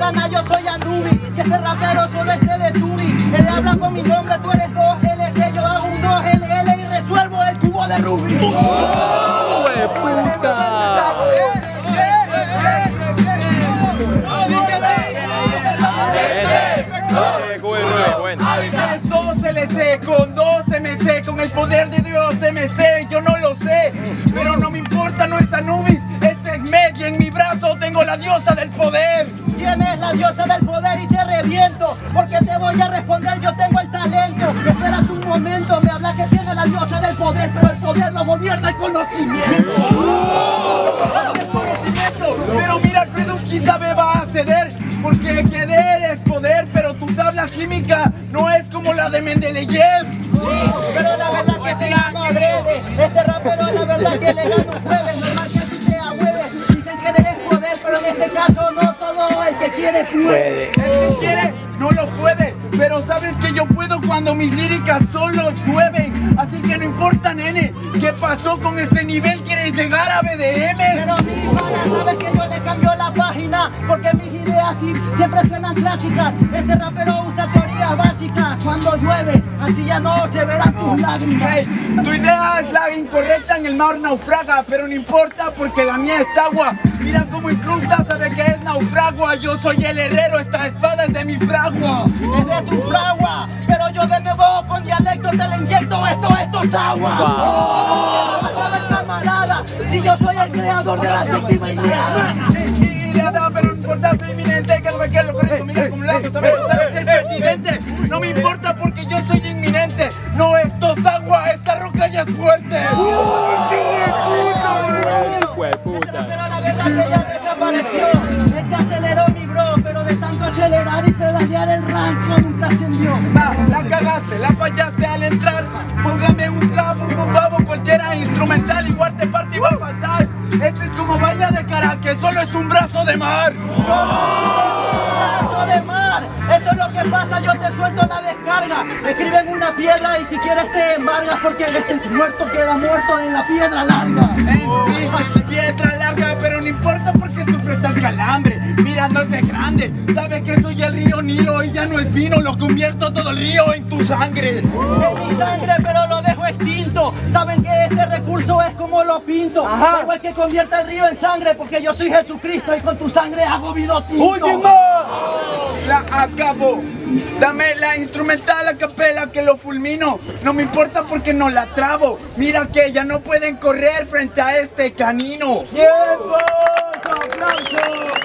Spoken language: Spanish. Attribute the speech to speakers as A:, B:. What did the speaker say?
A: pana, yo soy Anubis. Y este rapero solo es Teletubby. Él habla con mi nombre, tú eres 2LC. Yo hago un 2LL y resuelvo el cubo de Rubik.
B: ¡Oh, puta!
C: Es 2LC con 2MC, con el poder de Dios MC, yo no lo sé, pero no me importa, no es Anubis, es Sekhmet y en mi brazo tengo la diosa del poder.
A: ¿Quién es la diosa del poder? Y te reviento, porque te voy a responder, yo tengo el talento. Espérate un momento, me habla que tiene la diosa del poder, pero el poder lo gobierna el conocimiento.
C: Pero mira, Kreduski sabe va a ceder, porque querer es poder, pero tu tabla química no es como la de Mendeleev.
A: Sí, pero la verdad que te gano adrede. Este rapero la verdad que le gano un jueves. Normal que así sea jueves. Dicen que eres poder, pero en este caso no todo el que quiere puede.
C: El que quiere no lo puede, pero sabes que yo puedo cuando mis líricas solo llueven. Así que no importa, nene, ¿qué pasó con ese nivel? ¿Quieres llegar a BDM?
A: Pero mi pana, sabes que yo le cambio la página, porque mis ideas siempre suenan clásicas. Este rapero usa teorías básicas. Cuando llueve, así ya no se verán tus lágrimas.
C: Hey, tu idea es la incorrecta, en el mar naufraga, pero no importa porque la mía es agua. Mira cómo incrusta, sabe que es naufragua. Yo soy el herrero, esta espada es de mi fragua.
A: Es de tu fragua, pero yo de nuevo con dialecto te le inyecto esto es agua. No vas a ver, camarada, si yo soy el creador de la séptima Ilíada.
C: Ilíada, pero no importa, soy inminente, que lo correcto, mira como lago, ¿sabes? Es presidente, no me importa porque yo soy inminente. No, esto es agua, esta roca ya es fuerte.
A: Pero la verdad que ya desapareció. Este aceleró mi bro, pero de tanto acelerar y pedalear el rango nunca ascendió.
C: La cagaste, la fallaste al entrar. Póngame un trap, un bombabo, cualquiera instrumental, igual te parte y va fatal. Este es como valla de cara, que solo es un brazo de mar.
A: ¡Brazo de mar! Eso es lo que pasa, yo te suelto la descarga. Escribe en una piedra y si quieres te embargas, porque este muerto queda muerto en la piedra larga.
C: Piedra larga, pero no importa porque sufre tal calambre. Mira, no es de grande, sabe que soy el río Nilo y ya no es vino, lo convierto todo el río en tu sangre.
A: En mi sangre, pero lo dejo extinto. Saben que este recurso es como lo pinto. Da igual que convierta el río en sangre, porque yo soy Jesucristo y con tu sangre hago vino tinto.
C: ¡Último! La acabo. Dame la instrumental a capela que lo fulmino. No me importa porque no la trabo. Mira que ya no pueden correr frente a este canino.
A: ¡Tiempo! ¡Aplausos!